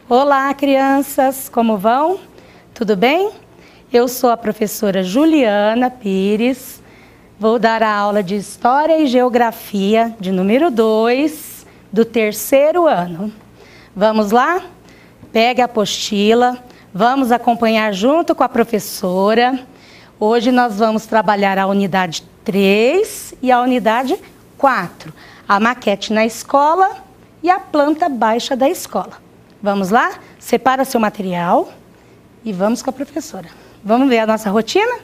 Olá, crianças, como vão? Tudo bem? Eu sou a professora Juliana Pires, vou dar a aula de História e Geografia de número 2 do 3º ano. Vamos lá? Pegue a apostila, vamos acompanhar junto com a professora. Hoje nós vamos trabalhar a unidade 3 e a unidade 4, a maquete na escola e a planta baixa da escola. Vamos lá? Separa seu material e vamos com a professora. Vamos ver a nossa rotina?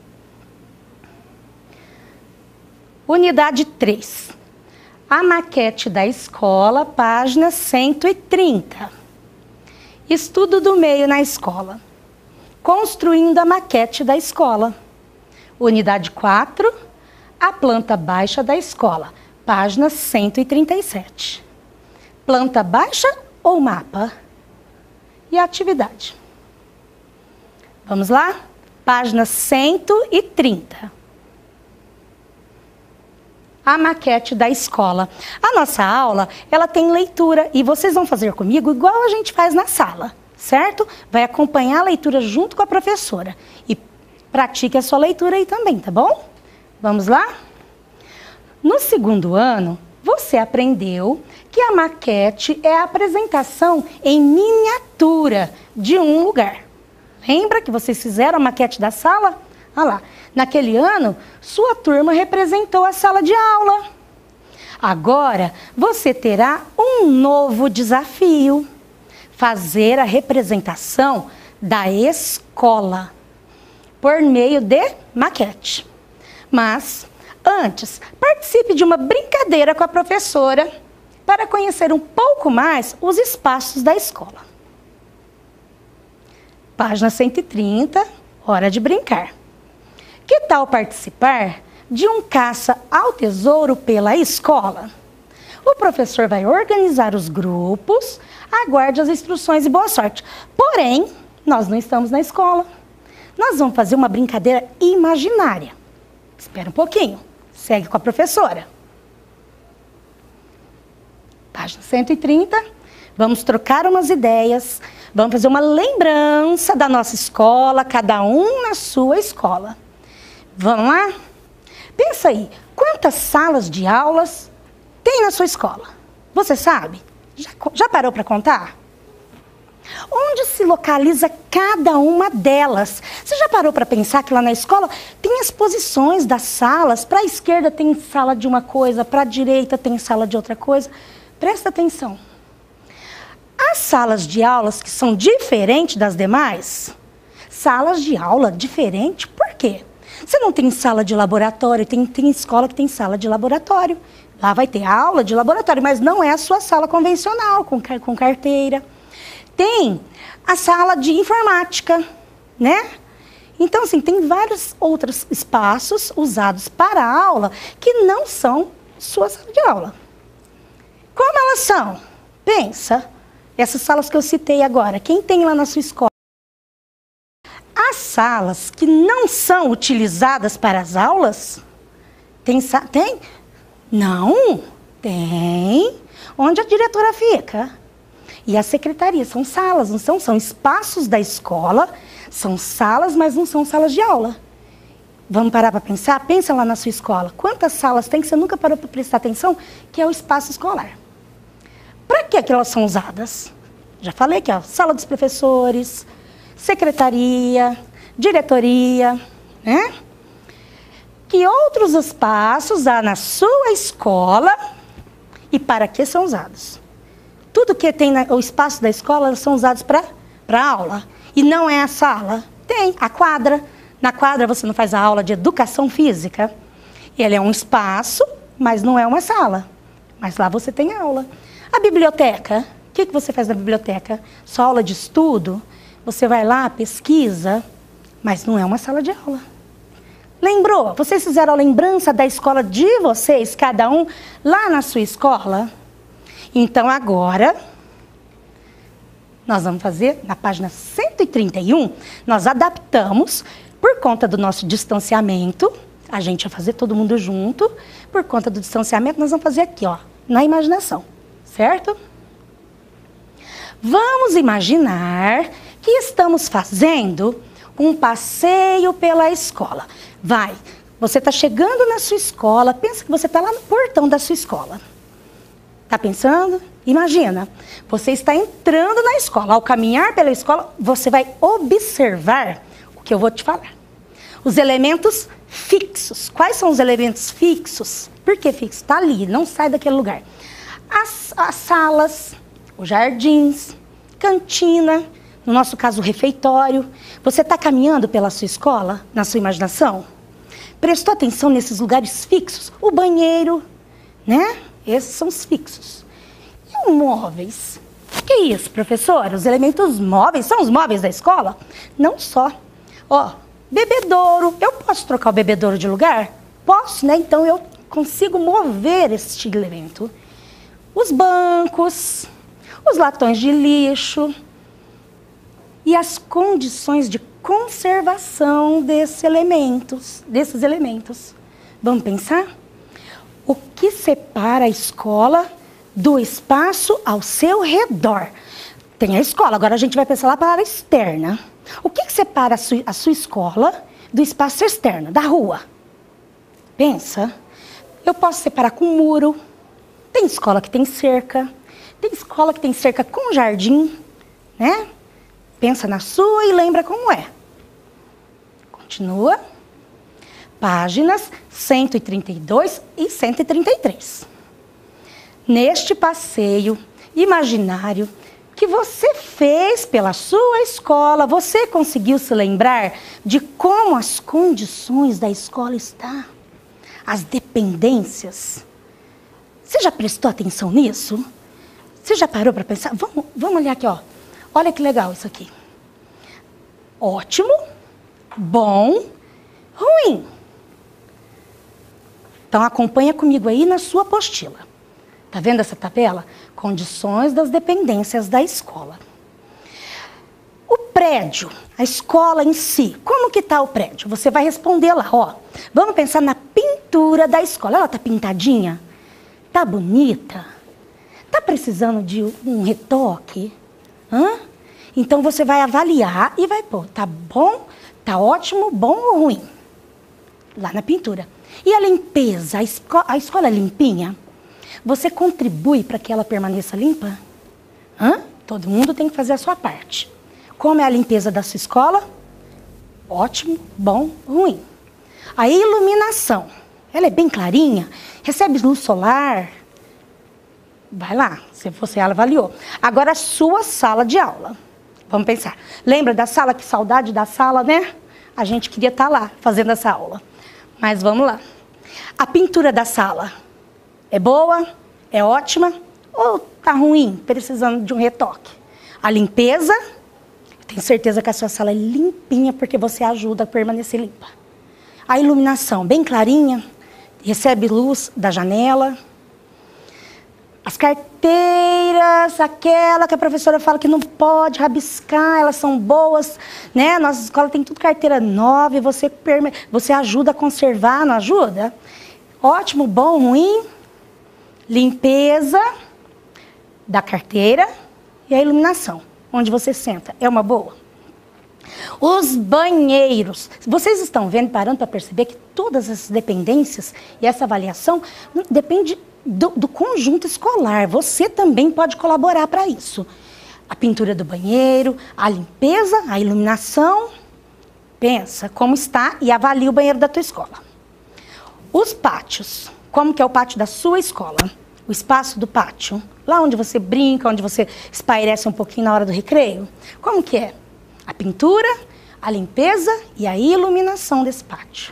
Unidade 3. A maquete da escola, página 130. Estudo do meio na escola. Construindo a maquete da escola. Unidade 4. A planta baixa da escola, página 137. Planta baixa ou mapa? E a atividade? Vamos lá? Página 130. A maquete da escola. A nossa aula, ela tem leitura e vocês vão fazer comigo igual a gente faz na sala, certo? Vai acompanhar a leitura junto com a professora e pratique a sua leitura aí também, tá bom? Vamos lá? No 2º ano, você aprendeu que a maquete é a apresentação em miniatura de um lugar. Lembra que vocês fizeram a maquete da sala? Olha lá, naquele ano, sua turma representou a sala de aula. Agora, você terá um novo desafio: fazer a representação da escola por meio de maquete. Mas, antes, participe de uma brincadeira com a professora para conhecer um pouco mais os espaços da escola. Página 130, hora de brincar. Que tal participar de um caça ao tesouro pela escola? O professor vai organizar os grupos, aguarde as instruções e boa sorte. Porém, nós não estamos na escola. Nós vamos fazer uma brincadeira imaginária. Espera um pouquinho, segue com a professora. Página 130, vamos trocar umas ideias, vamos fazer uma lembrança da nossa escola, cada um na sua escola. Vamos lá? Pensa aí, quantas salas de aulas tem na sua escola? Você sabe? Já parou para contar? Onde se localiza cada uma delas? Você já parou para pensar que lá na escola tem as posições das salas? Para a esquerda tem sala de uma coisa, para a direita tem sala de outra coisa. Presta atenção. As salas de aulas que são diferentes das demais, salas de aula diferentes, por quê? Você não tem sala de laboratório, tem escola que tem sala de laboratório. Lá vai ter aula de laboratório, mas não é a sua sala convencional, com carteira. Tem a sala de informática, né? Então, assim, tem vários outros espaços usados para a aula que não são sua sala de aula. Como elas são? Pensa, essas salas que eu citei agora, quem tem lá na sua escola? As salas que não são utilizadas para as aulas, tem? Não, tem. Onde a diretora fica? E a secretaria, são salas, não são? São espaços da escola, são salas, mas não são salas de aula. Vamos parar para pensar? Pensa lá na sua escola. Quantas salas tem que você nunca parou para prestar atenção? Que é o espaço escolar. Para que elas são usadas? Já falei aqui, ó, sala dos professores, secretaria, diretoria, né? Que outros espaços há na sua escola e para que são usados? Tudo que tem o espaço da escola são usados para aula. E não é a sala. Tem a quadra. Na quadra você não faz a aula de educação física. Ele é um espaço, mas não é uma sala. Mas lá você tem aula. A biblioteca. O que você faz na biblioteca? Só aula de estudo? Você vai lá, pesquisa, mas não é uma sala de aula. Lembrou? Vocês fizeram a lembrança da escola de vocês, cada um, lá na sua escola? Então, agora, nós vamos fazer, na página 131, nós adaptamos, por conta do nosso distanciamento, a gente vai fazer todo mundo junto, por conta do distanciamento, nós vamos fazer aqui, ó, na imaginação, certo? Vamos imaginar que estamos fazendo um passeio pela escola. Vai, você está chegando na sua escola, pensa que você está lá no portão da sua escola. Está pensando? Imagina, você está entrando na escola. Ao caminhar pela escola, você vai observar o que eu vou te falar. Os elementos fixos. Quais são os elementos fixos? Por que fixo? Está ali, não sai daquele lugar. As salas, os jardins, cantina, no nosso caso o refeitório. Você está caminhando pela sua escola, na sua imaginação? Prestou atenção nesses lugares fixos? O banheiro, né? Esses são os fixos. E os móveis? O que é isso, professora? Os elementos móveis são os móveis da escola? Não só. Ó, bebedouro. Eu posso trocar o bebedouro de lugar? Posso, né? Então eu consigo mover este elemento. Os bancos, os latões de lixo e as condições de conservação desses elementos. Vamos pensar? O que separa a escola do espaço ao seu redor? Tem a escola, agora a gente vai pensar lá para a área externa. O que separa a sua escola do espaço externo, da rua? Pensa. Eu posso separar com muro. Tem escola que tem cerca. Tem escola que tem cerca com jardim, né? Pensa na sua e lembra como é. Continua. Páginas 132 e 133. Neste passeio imaginário que você fez pela sua escola, você conseguiu se lembrar de como as condições da escola estão? As dependências. Você já prestou atenção nisso? Você já parou para pensar? Vamos olhar aqui, ó. Olha que legal isso aqui. Ótimo, bom, ruim. Então acompanha comigo aí na sua apostila. Tá vendo essa tabela? Condições das dependências da escola. O prédio, a escola em si, como que tá o prédio? Você vai responder lá, ó. Vamos pensar na pintura da escola. Ela tá pintadinha? Tá bonita? Tá precisando de um retoque? Hã? Então você vai avaliar e vai pôr, tá bom, tá ótimo, bom ou ruim? Lá na pintura. E a limpeza? A escola é limpinha? Você contribui para que ela permaneça limpa? Hã? Todo mundo tem que fazer a sua parte. Como é a limpeza da sua escola? Ótimo, bom, ruim. A iluminação, ela é bem clarinha? Recebe luz solar? Vai lá, se você avaliou. Agora a sua sala de aula. Vamos pensar. Lembra da sala? Que saudade da sala, né? A gente queria estar lá fazendo essa aula. Mas vamos lá. A pintura da sala é boa? É ótima? Ou tá ruim, precisando de um retoque? A limpeza? Tenho certeza que a sua sala é limpinha porque você ajuda a permanecer limpa. A iluminação, bem clarinha? Recebe luz da janela? As carteiras, aquela que a professora fala que não pode rabiscar, elas são boas, né? Nossa escola tem tudo carteira nova e você ajuda a conservar, não ajuda? Ótimo, bom, ruim. Limpeza da carteira e a iluminação, onde você senta, é uma boa? Os banheiros. Vocês estão vendo, parando para perceber que todas essas dependências e essa avaliação depende do conjunto escolar. Você também pode colaborar para isso. A pintura do banheiro, a limpeza, a iluminação. Pensa como está e avalia o banheiro da tua escola. Os pátios. Como que é o pátio da sua escola? O espaço do pátio. Lá onde você brinca, onde você espairece um pouquinho na hora do recreio. Como que é? A pintura, a limpeza e a iluminação desse pátio.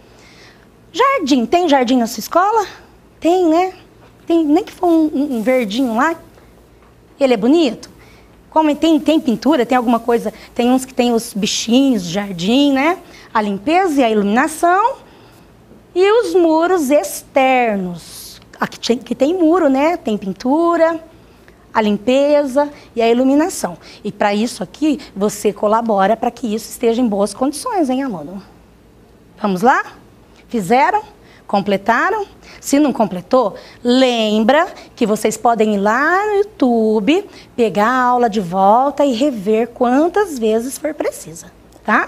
Jardim. Tem jardim na sua escola? Tem, né? Tem, nem que for um verdinho lá. Ele é bonito? Como tem pintura, tem alguma coisa... Tem uns que tem os bichinhos de jardim, né? A limpeza e a iluminação. E os muros externos. Aqui que tem muro, né? Tem pintura, a limpeza e a iluminação. E para isso aqui, você colabora para que isso esteja em boas condições, hein, aluno? Vamos lá? Fizeram? Completaram? Se não completou, lembra que vocês podem ir lá no YouTube, pegar a aula de volta e rever quantas vezes for precisa, tá?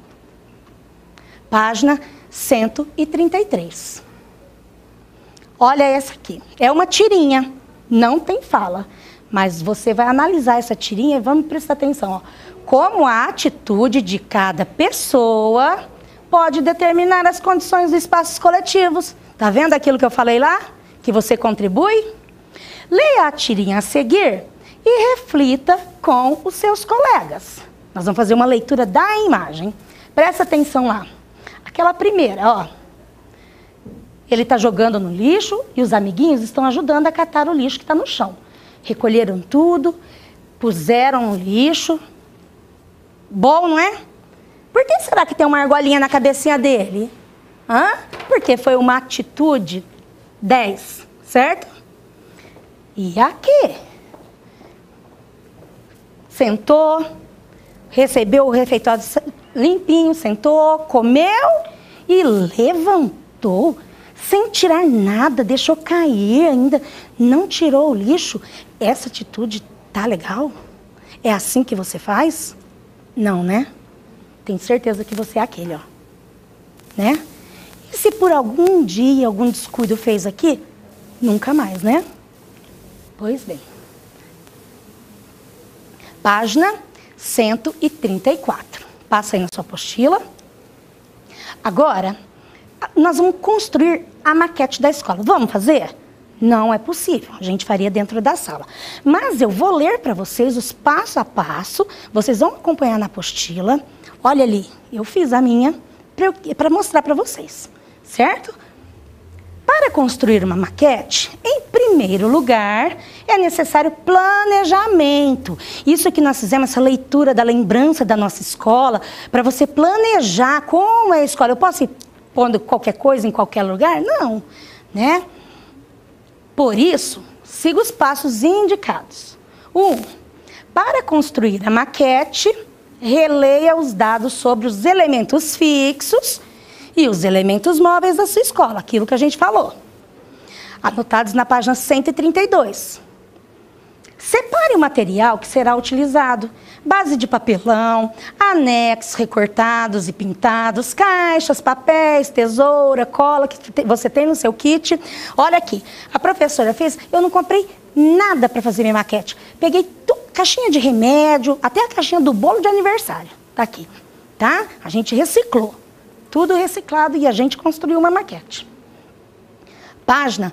Página 133. Olha essa aqui. É uma tirinha, não tem fala. Mas você vai analisar essa tirinha e vamos prestar atenção. Ó. Como a atitude de cada pessoa pode determinar as condições dos espaços coletivos. Tá vendo aquilo que eu falei lá? Que você contribui? Leia a tirinha a seguir e reflita com os seus colegas. Nós vamos fazer uma leitura da imagem. Presta atenção lá. Aquela primeira, ó. Ele está jogando no lixo e os amiguinhos estão ajudando a catar o lixo que está no chão. Recolheram tudo, puseram no lixo. Bom, não é? Por que será que tem uma argolinha na cabecinha dele? Hã? Porque foi uma atitude 10, certo? E aqui? Sentou, recebeu o refeitório limpinho, sentou, comeu e levantou sem tirar nada, deixou cair ainda, não tirou o lixo. Essa atitude tá legal? É assim que você faz? Não, né? Tenho certeza que você é aquele, ó. Né? E se por algum dia, algum descuido fez aqui, nunca mais, né? Pois bem. Página 134. Passa aí na sua apostila. Agora, nós vamos construir a maquete da escola. Vamos fazer? Não é possível. A gente faria dentro da sala. Mas eu vou ler para vocês os passo a passo. Vocês vão acompanhar na apostila. Olha ali, eu fiz a minha para mostrar para vocês. Certo? Para construir uma maquete, em primeiro lugar, é necessário planejamento. Isso que nós fizemos, essa leitura da lembrança da nossa escola, para você planejar como é a escola. Eu posso ir pondo qualquer coisa em qualquer lugar? Não, né? Por isso, siga os passos indicados. 1. Para construir a maquete, releia os dados sobre os elementos fixos e os elementos móveis da sua escola, aquilo que a gente falou. Anotados na página 132. Separe o material que será utilizado. Base de papelão, anexos recortados e pintados, caixas, papéis, tesoura, cola que você tem no seu kit. Olha aqui, a professora fez, eu não comprei nada para fazer minha maquete. Peguei caixinha de remédio, até a caixinha do bolo de aniversário. Tá aqui, tá? A gente reciclou. Tudo reciclado e a gente construiu uma maquete. Página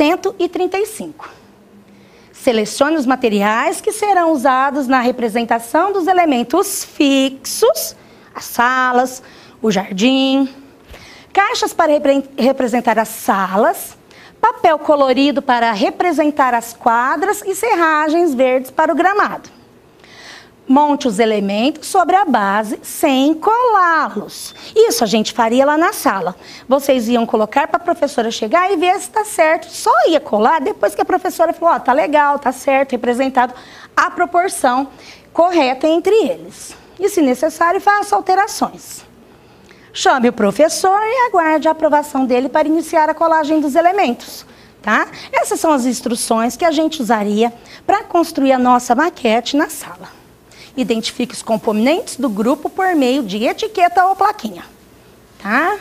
135. Selecione os materiais que serão usados na representação dos elementos fixos, as salas, o jardim, caixas para representar as salas, papel colorido para representar as quadras e serragens verdes para o gramado. Monte os elementos sobre a base sem colá-los. Isso a gente faria lá na sala. Vocês iam colocar para a professora chegar e ver se está certo. Só ia colar depois que a professora falou, ó, tá legal, tá certo, representado a proporção correta entre eles. E, se necessário, faça alterações. Chame o professor e aguarde a aprovação dele para iniciar a colagem dos elementos. Tá? Essas são as instruções que a gente usaria para construir a nossa maquete na sala. Identifique os componentes do grupo por meio de etiqueta ou plaquinha. Tá?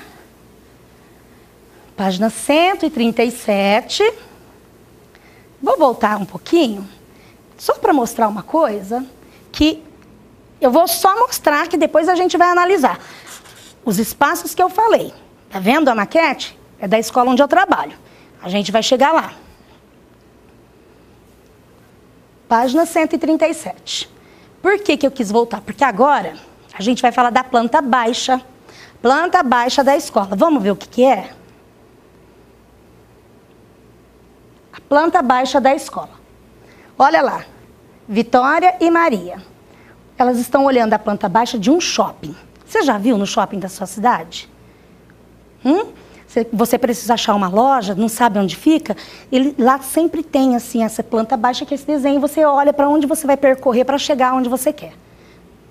Página 137. Vou voltar um pouquinho, só para mostrar uma coisa, que eu vou só mostrar que depois a gente vai analisar. Os espaços que eu falei. Tá vendo a maquete? É da escola onde eu trabalho. A gente vai chegar lá. Página 137. Por que eu quis voltar? Porque agora a gente vai falar da planta baixa. Planta baixa da escola. Vamos ver o que é? A planta baixa da escola. Olha lá. Vitória e Maria. Elas estão olhando a planta baixa de um shopping. Você já viu no shopping da sua cidade? Você precisa achar uma loja, não sabe onde fica? Lá sempre tem assim, essa planta baixa, que é esse desenho. Você olha para onde você vai percorrer para chegar onde você quer.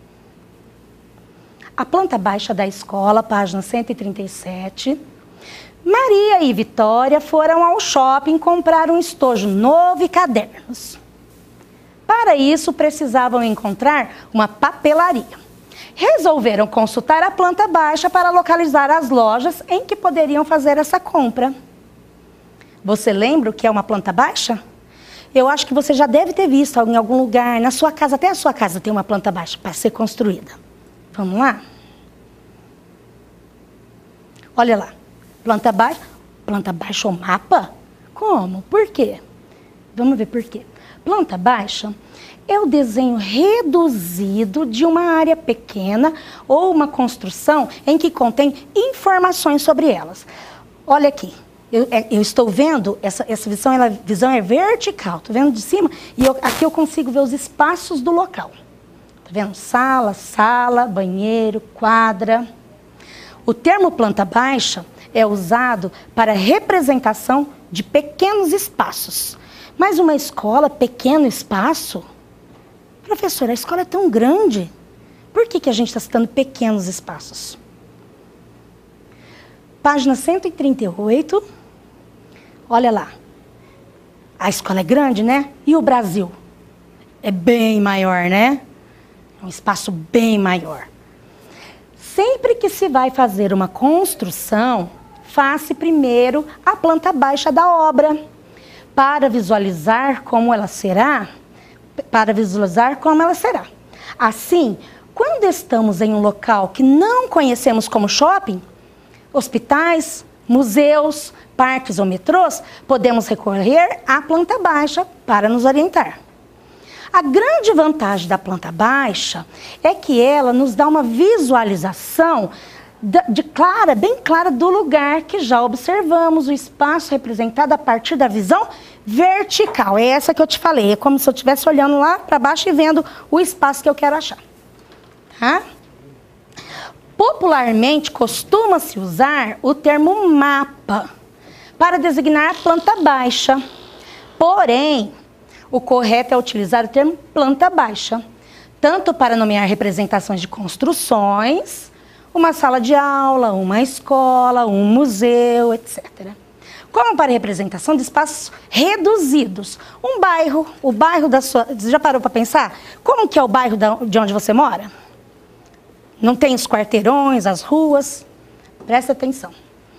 A planta baixa da escola, página 137. Maria e Vitória foram ao shopping comprar um estojo novo e cadernos. Para isso, precisavam encontrar uma papelaria. Resolveram consultar a planta baixa para localizar as lojas em que poderiam fazer essa compra. Você lembra o que é uma planta baixa? Eu acho que você já deve ter visto em algum lugar, na sua casa, até a sua casa tem uma planta baixa para ser construída. Vamos lá? Olha lá, planta baixa ou mapa? Como? Por quê? Vamos ver por quê. Planta baixa é o desenho reduzido de uma área pequena ou uma construção em que contém informações sobre elas. Olha aqui. Eu estou vendo, essa visão é vertical, estou vendo de cima, e aqui eu consigo ver os espaços do local. Está vendo? Sala, banheiro, quadra. O termo planta baixa é usado para representação de pequenos espaços. Mas uma escola, pequeno espaço? Professora, a escola é tão grande. Por que a gente está citando pequenos espaços? Página 138. Olha lá. A escola é grande, né? E o Brasil? É bem maior, né? É um espaço bem maior. Sempre que se vai fazer uma construção, faça primeiro a planta baixa da obra, para visualizar como ela será. Assim, quando estamos em um local que não conhecemos como shopping, hospitais, museus, parques ou metrôs, podemos recorrer à planta baixa para nos orientar. A grande vantagem da planta baixa é que ela nos dá uma visualização bem clara do lugar que já observamos, o espaço representado a partir da visão vertical. É essa que eu te falei, é como se eu estivesse olhando lá para baixo e vendo o espaço que eu quero achar. Tá? Popularmente, costuma-se usar o termo mapa para designar a planta baixa. Porém, o correto é utilizar o termo planta baixa, tanto para nomear representações de construções, uma sala de aula, uma escola, um museu, etc. Como para representação de espaços reduzidos. Um bairro, o bairro da sua... Você já parou para pensar? Como que é o bairro de onde você mora? Não tem os quarteirões, as ruas? Presta atenção.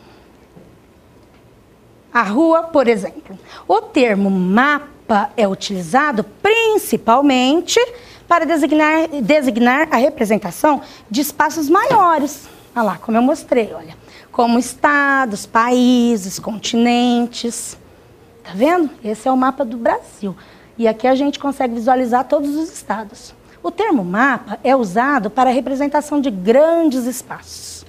A rua, por exemplo. O termo mapa é utilizado principalmente para designar a representação de espaços maiores. Olha lá, como eu mostrei, olha. Como estados, países, continentes. Tá vendo? Esse é o mapa do Brasil. E aqui a gente consegue visualizar todos os estados. O termo mapa é usado para a representação de grandes espaços.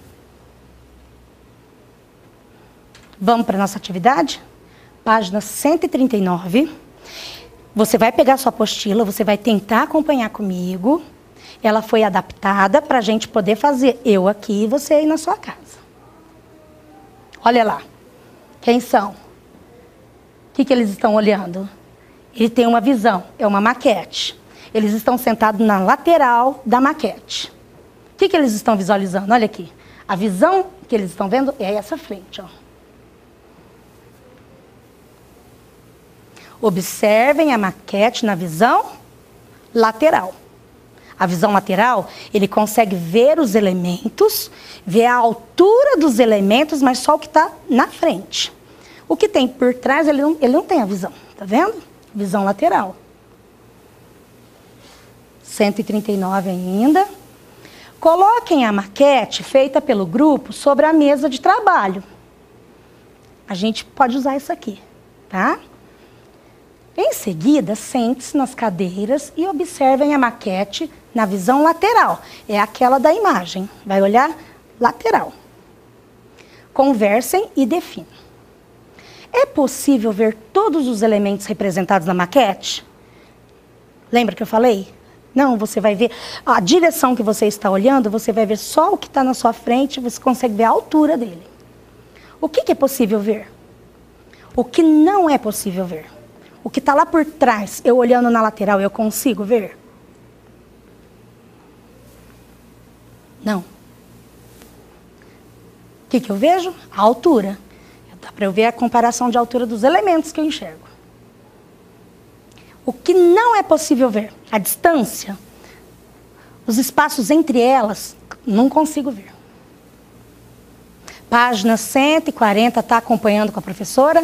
Vamos para a nossa atividade? Página 139. Você vai pegar sua apostila, você vai tentar acompanhar comigo. Ela foi adaptada para a gente poder fazer eu aqui e você aí na sua casa. Olha lá. Quem são? O que eles estão olhando? Ele tem uma visão, é uma maquete. Eles estão sentados na lateral da maquete. O que eles estão visualizando? Olha aqui. A visão que eles estão vendo é essa frente, ó. Observem a maquete na visão lateral. A visão lateral, ele consegue ver os elementos, ver a altura dos elementos, mas só o que está na frente. O que tem por trás, ele não tem a visão, tá vendo? Visão lateral. 139 ainda. Coloquem a maquete feita pelo grupo sobre a mesa de trabalho. A gente pode usar isso aqui, tá? Em seguida, sente-se nas cadeiras e observem a maquete na visão lateral. É aquela da imagem. Vai olhar lateral. Conversem e definam. É possível ver todos os elementos representados na maquete? Lembra que eu falei? Não, você vai ver a direção que você está olhando, você vai ver só o que está na sua frente, você consegue ver a altura dele. O que é possível ver? O que não é possível ver? O que está lá por trás, eu olhando na lateral, eu consigo ver? Não. O que eu vejo? A altura. Dá para eu ver a comparação de altura dos elementos que eu enxergo. O que não é possível ver? A distância. Os espaços entre elas, não consigo ver. Página 140, está acompanhando com a professora?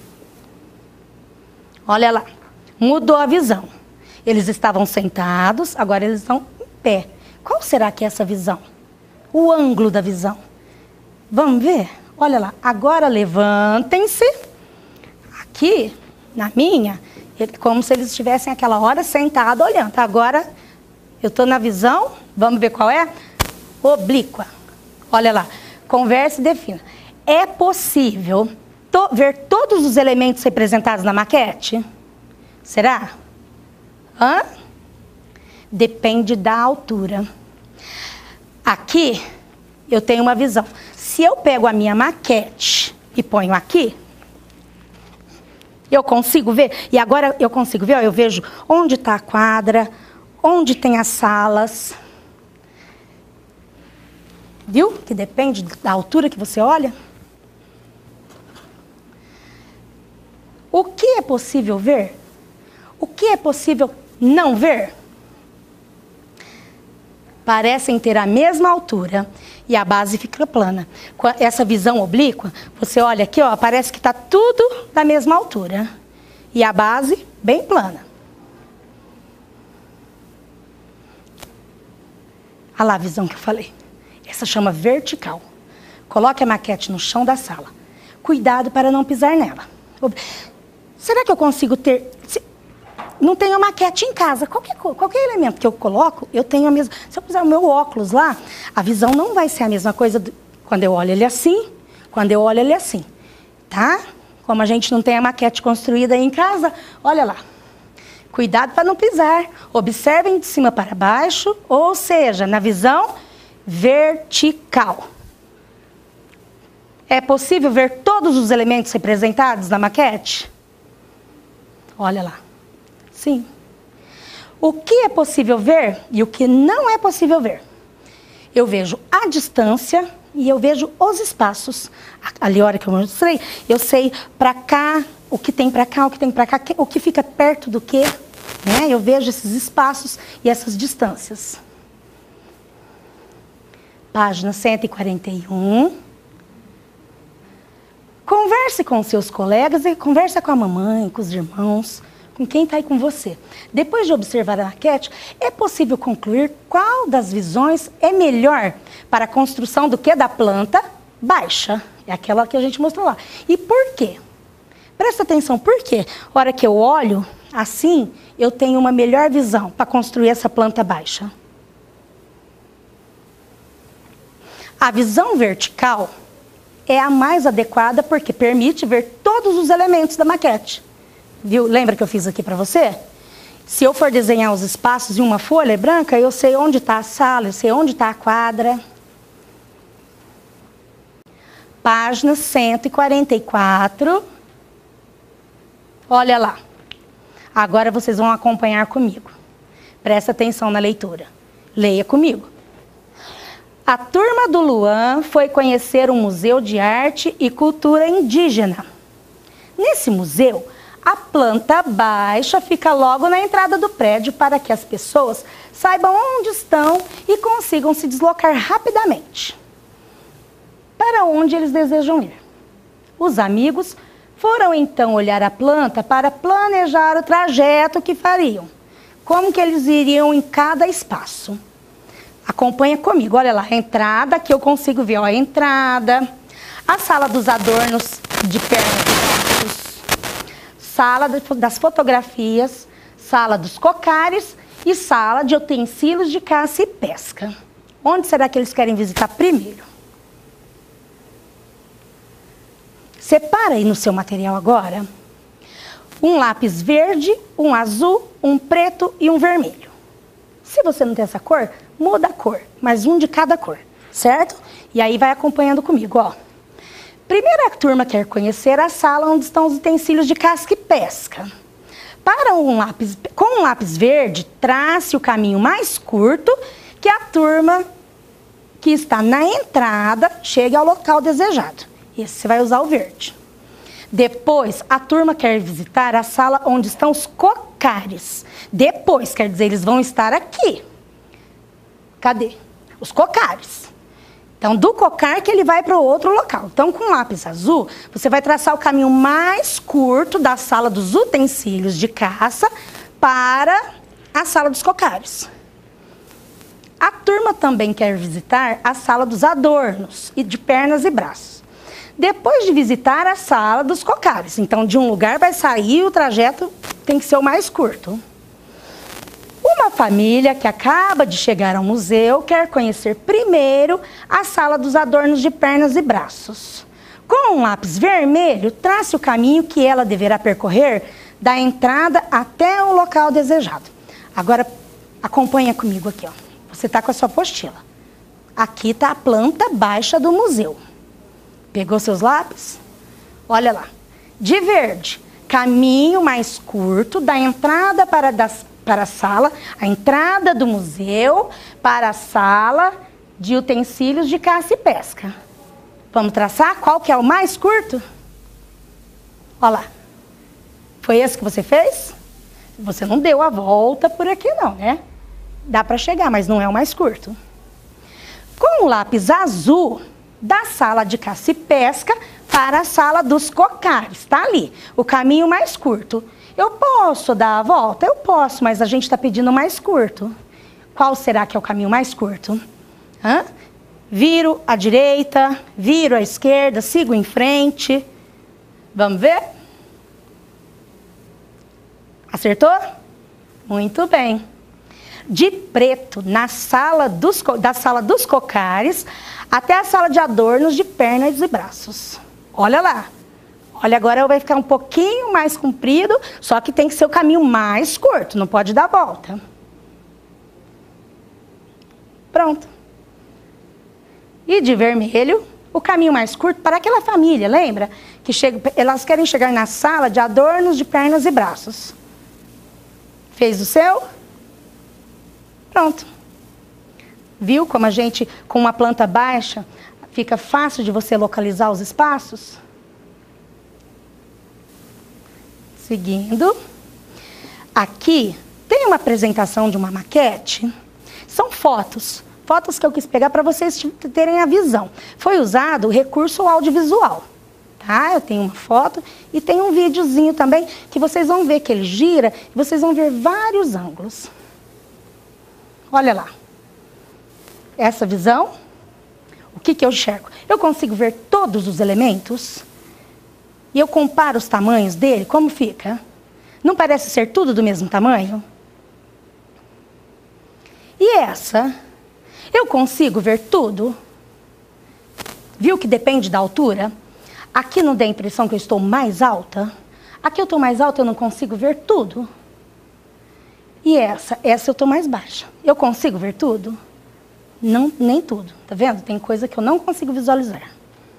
Olha lá, mudou a visão. Eles estavam sentados, agora eles estão em pé. Qual será que é essa visão? O ângulo da visão. Vamos ver? Olha lá, agora levantem-se. Aqui, na minha, como se eles estivessem aquela hora sentados olhando. Agora, eu estou na visão, vamos ver qual é? Oblíqua. Olha lá, converse e defina. É possível ver todos os elementos representados na maquete? Será? Hã? Depende da altura. Aqui, eu tenho uma visão. Se eu pego a minha maquete e ponho aqui, eu consigo ver? E agora eu consigo ver, ó, eu vejo onde está a quadra, onde tem as salas. Viu? Que depende da altura que você olha. O que é possível ver? O que é possível não ver? Parecem ter a mesma altura e a base fica plana. Com essa visão oblíqua, você olha aqui, ó, parece que está tudo da mesma altura. E a base bem plana. Olha lá a visão que eu falei. Essa chama vertical. Coloque a maquete no chão da sala. Cuidado para não pisar nela. Será que eu consigo ter... Não tenho maquete em casa. Qualquer elemento que eu coloco, eu tenho a mesma... Se eu puser o meu óculos lá, a visão não vai ser a mesma coisa quando eu olho ele assim, quando eu olho ele assim. Tá? Como a gente não tem a maquete construída aí em casa, olha lá. Cuidado para não pisar. Observem de cima para baixo, ou seja, na visão vertical. É possível ver todos os elementos representados na maquete? Olha lá. Sim. O que é possível ver e o que não é possível ver? Eu vejo a distância e eu vejo os espaços. Ali, a hora que eu mostrei, eu sei para cá, o que tem para cá, o que tem para cá, o que fica perto do que, né? Eu vejo esses espaços e essas distâncias. Página 141. Converse com seus colegas e converse com a mamãe, com os irmãos, com quem está aí com você. Depois de observar a maquete, é possível concluir qual das visões é melhor para a construção do que da planta baixa. É aquela que a gente mostrou lá. E por quê? Presta atenção, por quê? A hora que eu olho assim, eu tenho uma melhor visão para construir essa planta baixa. A visão vertical é a mais adequada porque permite ver todos os elementos da maquete. Viu? Lembra que eu fiz aqui para você? Se eu for desenhar os espaços em uma folha branca, eu sei onde está a sala, eu sei onde está a quadra. Página 144. Olha lá. Agora vocês vão acompanhar comigo. Presta atenção na leitura. Leia comigo. A turma do Luan foi conhecer um museu de arte e cultura indígena. Nesse museu, a planta baixa fica logo na entrada do prédio para que as pessoas saibam onde estão e consigam se deslocar rapidamente para onde eles desejam ir. Os amigos foram então olhar a planta para planejar o trajeto que fariam, como que eles iriam em cada espaço. Acompanha comigo, olha lá, a entrada, que eu consigo ver, ó, a entrada, a sala dos adornos de pernas, sala das fotografias, sala dos cocares e sala de utensílios de caça e pesca. Onde será que eles querem visitar primeiro? Separa aí no seu material agora um lápis verde, um azul, um preto e um vermelho. Se você não tem essa cor, muda a cor, mas um de cada cor, certo? E aí vai acompanhando comigo, ó. Primeira turma quer conhecer a sala onde estão os utensílios de caça e pesca. Com um lápis verde, trace o caminho mais curto que a turma que está na entrada chegue ao local desejado. Esse você vai usar o verde. Depois, a turma quer visitar a sala onde estão os cocares. Depois, quer dizer, eles vão estar aqui. Cadê? Os cocares. Então, do cocar que ele vai para o outro local. Então, com lápis azul, você vai traçar o caminho mais curto da sala dos utensílios de caça para a sala dos cocares. A turma também quer visitar a sala dos adornos e de pernas e braços. Depois de visitar a sala dos cocares. Então, de um lugar vai sair, o trajeto tem que ser o mais curto. Uma família que acaba de chegar ao museu quer conhecer primeiro a sala dos adornos de pernas e braços. Com um lápis vermelho, trace o caminho que ela deverá percorrer da entrada até o local desejado. Agora, acompanha comigo aqui, ó. Você está com a sua apostila. Aqui está a planta baixa do museu. Pegou seus lápis? Olha lá. De verde, caminho mais curto da entrada para a sala, a entrada do museu para a sala de utensílios de caça e pesca. Vamos traçar qual que é o mais curto? Olha lá. Foi esse que você fez? Você não deu a volta por aqui não, né? Dá para chegar, mas não é o mais curto. Com o lápis azul, da sala de caça e pesca para a sala dos cocares. Tá ali, o caminho mais curto. Eu posso dar a volta? Eu posso, mas a gente está pedindo mais curto. Qual será que é o caminho mais curto? Viro à direita, viro à esquerda, sigo em frente. Vamos ver? Acertou? Muito bem. De preto, da sala dos cocares até a sala de adornos de pernas e braços. Olha lá. Olha, agora vai ficar um pouquinho mais comprido, só que tem que ser o caminho mais curto, não pode dar volta. Pronto. E de vermelho, o caminho mais curto para aquela família, lembra? Que elas querem chegar na sala de adornos de pernas e braços. Fez o seu? Pronto. Viu como a gente, com uma planta baixa, fica fácil de você localizar os espaços? Seguindo. Aqui tem uma apresentação de uma maquete. São fotos. Fotos que eu quis pegar para vocês terem a visão. Foi usado o recurso audiovisual. Tá? Eu tenho uma foto e tem um videozinho também que vocês vão ver que ele gira e vocês vão ver vários ângulos. Olha lá. Essa visão, o que eu enxergo? Eu consigo ver todos os elementos e eu comparo os tamanhos dele, como fica? Não parece ser tudo do mesmo tamanho? E essa, eu consigo ver tudo? Viu que depende da altura? Aqui não dá a impressão que eu estou mais alta? Aqui eu estou mais alta, eu não consigo ver tudo. E essa eu estou mais baixa. Eu consigo ver tudo? Não, nem tudo, tá vendo? Tem coisa que eu não consigo visualizar.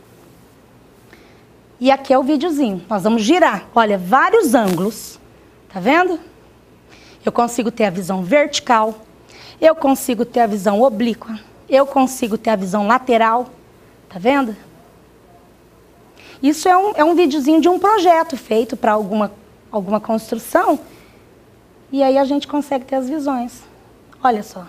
E aqui é o videozinho. Nós vamos girar, olha, vários ângulos. Tá vendo? Eu consigo ter a visão vertical. Eu consigo ter a visão oblíqua. Eu consigo ter a visão lateral. Tá vendo? Isso é um videozinho de um projeto feito para alguma construção. E aí a gente consegue ter as visões. Olha só.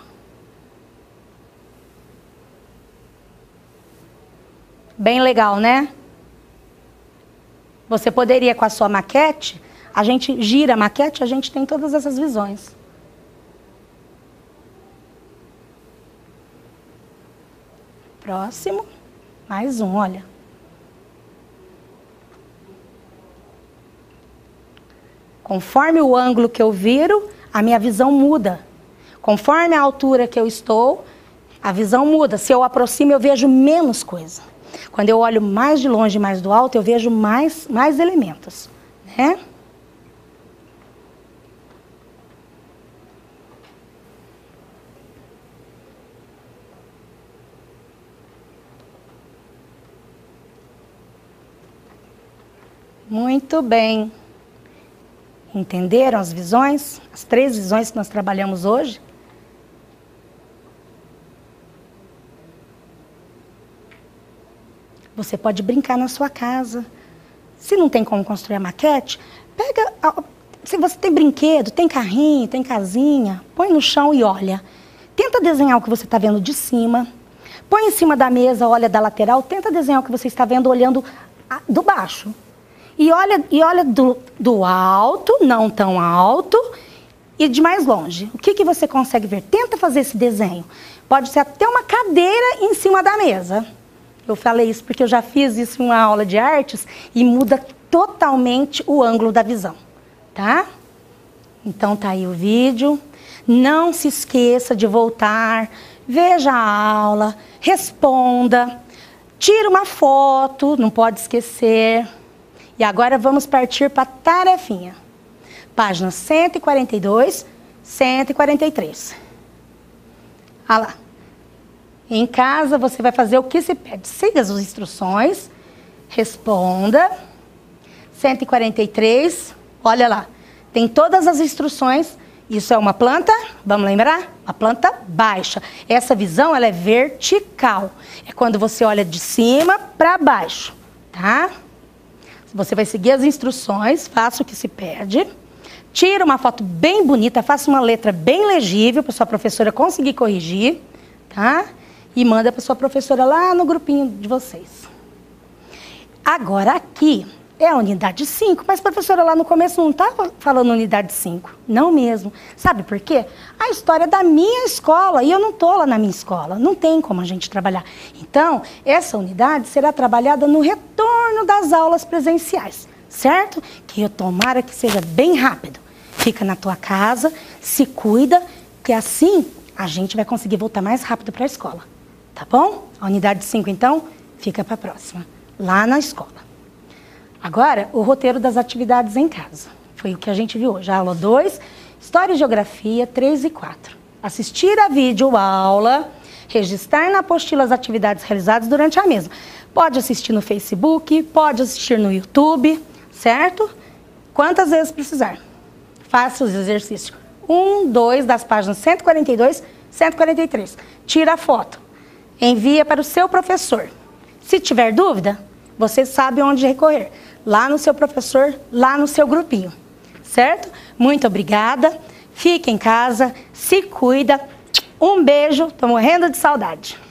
Bem legal, né? Você poderia, com a sua maquete, a gente gira a maquete, a gente tem todas essas visões. Próximo. Mais um, olha. Conforme o ângulo que eu viro, a minha visão muda. Conforme a altura que eu estou, a visão muda. Se eu aproximo, eu vejo menos coisa. Quando eu olho mais de longe, mais do alto, eu vejo mais elementos, né? Muito bem. Entenderam as visões? As 3 visões que nós trabalhamos hoje? Você pode brincar na sua casa. Se não tem como construir a maquete, se você tem brinquedo, tem carrinho, tem casinha, põe no chão e olha. Tenta desenhar o que você está vendo de cima. Põe em cima da mesa, olha da lateral, tenta desenhar o que você está vendo olhando do baixo. E olha do alto, não tão alto, e de mais longe. O que você consegue ver? Tenta fazer esse desenho. Pode ser até uma cadeira em cima da mesa. Eu falei isso porque eu já fiz isso em uma aula de artes e muda totalmente o ângulo da visão, tá? Então tá aí o vídeo. Não se esqueça de voltar, veja a aula, responda, tira uma foto, não pode esquecer. E agora vamos partir para a tarefinha. Páginas 142, 143. Olha lá. Em casa você vai fazer o que se pede. Siga as instruções, responda. 143, olha lá. Tem todas as instruções. Isso é uma planta, vamos lembrar? Uma planta baixa. Essa visão, ela é vertical. É quando você olha de cima para baixo, tá? Você vai seguir as instruções, faça o que se pede. Tira uma foto bem bonita, faça uma letra bem legível para sua professora conseguir corrigir, tá? E manda para sua professora lá no grupinho de vocês. Agora aqui é a unidade 5, mas a professora lá no começo não estava falando unidade 5. Não mesmo. Sabe por quê? A história é da minha escola e eu não estou lá na minha escola. Não tem como a gente trabalhar. Então, essa unidade será trabalhada no retorno das aulas presenciais, certo? Que eu tomara que seja bem rápido. Fica na tua casa, se cuida, que assim a gente vai conseguir voltar mais rápido para a escola. Tá bom? A unidade 5, então, fica para a próxima, lá na escola. Agora, o roteiro das atividades em casa. Foi o que a gente viu hoje. A aula 2, História e Geografia, 3 e 4. Assistir a videoaula, registrar na apostila as atividades realizadas durante a mesma. Pode assistir no Facebook, pode assistir no YouTube, certo? Quantas vezes precisar. Faça os exercícios 1, 2 das páginas 142, 143. Tira a foto. Envia para o seu professor. Se tiver dúvida, você sabe onde recorrer. Lá no seu professor, lá no seu grupinho. Certo? Muito obrigada. Fique em casa, se cuida. Um beijo, tô morrendo de saudade.